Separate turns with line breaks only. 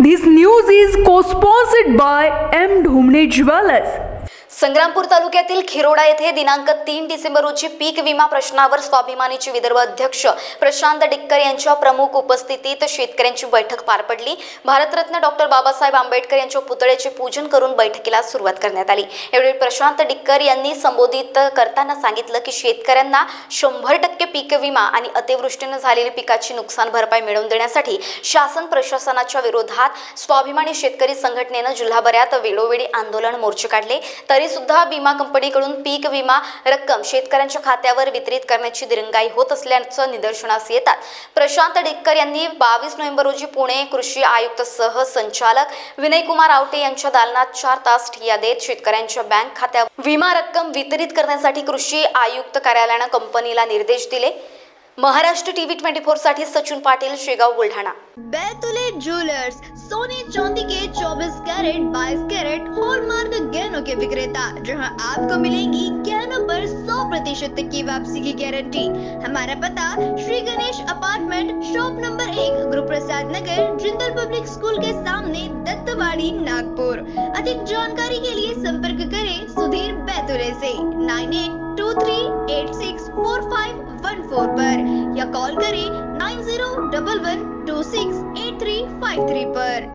This news is co-sponsored by M. Dhumne Jewelers.
Sangrampur तालुक्यातील खिरोडा येथे दिनांक 3 डिसेंबर रोजी पीक विमा प्रश्नावर स्वाभिमानीचे विदर्भ अध्यक्ष प्रशांत डिक्कर यांच्या प्रमुख उपस्थितीत शेतकऱ्यांची बैठक पार पडली। भारतरत्न डॉक्टर बाबासाहेब आंबेडकर यांच्या पुतळ्याचे पूजन करून बैठकीला सुरुवात करण्यात आली। यावेळी प्रशांत डिक्कर यांनी संबोधित करताना सांगितलं की शेतकऱ्यांना 100% पीक विमा आणि अतिवृष्टीने झालेली पिकाची नुकसान भरपाई मिळवून देण्यासाठी शासन प्रशासनाच्या विरोधात स्वाभिमानी शेतकरी संघटनेने जिल्हाभरात वेळोवेळी आंदोलन मोर्चे काढले। तरी सुद्धा विमा कंपनीकडून पीक विमा रक्कम शेतकऱ्यांच्या खात्यावर वितरित करण्याची दिरंगाई होत असल्याचं निदर्शनास येतात। प्रशांत डिक्कर यांनी 22 नोव्हेंबर रोजी पुणे कृषी आयुक्त सह संचालक विनयकुमार आवटे यांच्या दालनात 4 तास ठिय्या देत शेतकऱ्यांच्या बँक खात्यावर विमा रक्कम वितरित करण्यासाठी कृषी आयुक्त कार्यालयाने कंपनीला निर्देश दिले। महाराष्ट्र टीव्ही 24 साठी सचिन पाटील, शेगाव, बुलढाणा।
बैतुले ज्वेलर्स सोने चांदी के 24 कैरेट 22 कैरेट हॉलमार्क गहनों के विक्रेता, जहां आपको मिलेंगी गहनों पर 100% तक की वापसी की गारंटी। हमारा पता Shri Ganesh apartment, shop number 1, Guru Prasad Nagar, Jindal public school के सामने, दत्तवाड़ी, नागपुर। अधिक जानकारी के लिए संपर्क करें सुधीर बैतुले से 9823864514 पर या कॉल करें 9011268353 पर।